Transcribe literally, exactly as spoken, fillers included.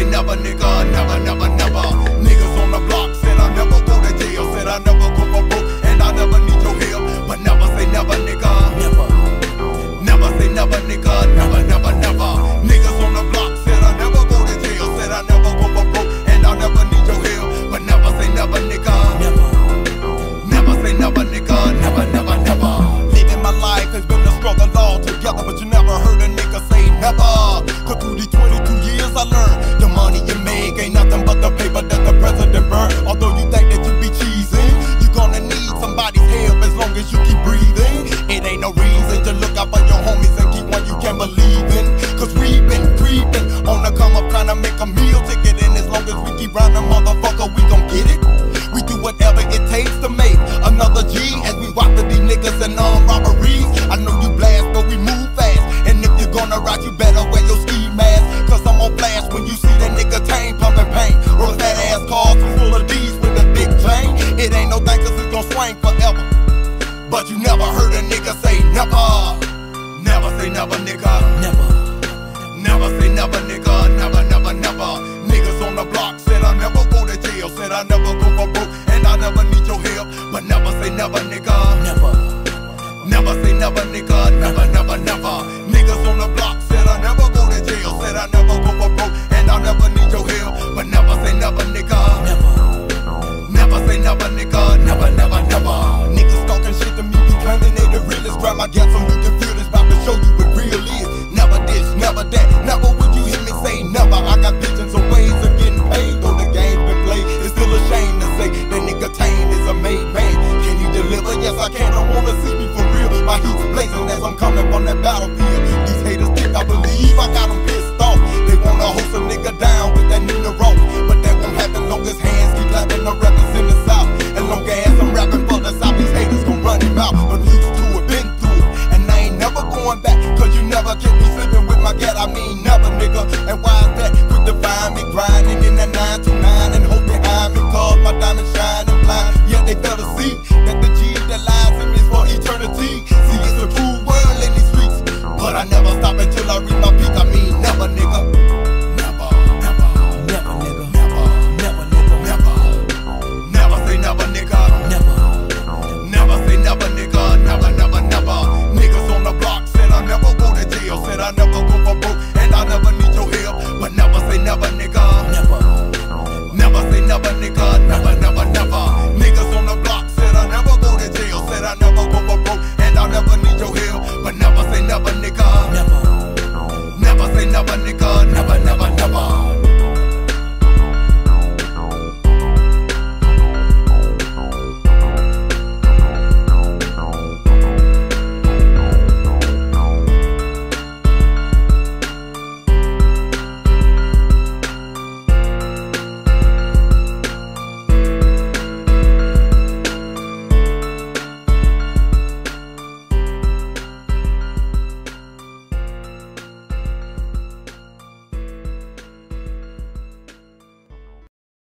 never, nigga, never, never, never. Niggas on the block said I never go to jail, said I never go for broke, and I never need your help. But never say never, nigga. Never. Never say never, nigga, never, never, never. Niggas on the block said I never go to jail, said I never go for broke, and I never need your help. But never say never, nigga. Never. Never say never, nigga, never, never, never. Living my life has been a struggle all together, but you never heard a nigga say never. Cause through these twenty-two years I learned the money you make ain't nothing but the paper that the president burned. Although you think that you be cheesing, you gonna need somebody's help as long as you keep breathing. It ain't no reason to look out for your homies and keep one you can believe in. Cause we been creeping on the come up trying to make a meal ticket, and as long as we keep rounding, motherfucker, we gon' get it. We do whatever it takes to make another G as we walk to these niggas and armed robberies. I know you blast, but we move fast, and if you're gonna ride, you better wear your ski mask. Cause I'm on flash when you see that nigga tame pumping paint. Roll that ass cars full of D's with a big chain. It ain't no thing cause it's gon' swing forever. But you never heard a nigga say never. Never say never, nigga. Never. Never say never, nigga. Never, never, never. Niggas on the block said I never go to jail, said I never go for broke, and I never need your help. But never say never, nigga. Never. Never say never, nigga. Never, never, never. Niggas on the block said I never go to jail, said I never go for broke, and I never need your help. But never say never, nigga. Never. Never say never, nigga. Never, never, never. Niggas talking shit to me, be claiming they the realest. Grab my gas so you can feel this, about to show you what real is. Never this, never that, never would you hear me say never. I got visions of ways of getting paid, though the game's been played. It's still a shame to say that nigga Tane is a made man. Can you deliver? Yes, I can.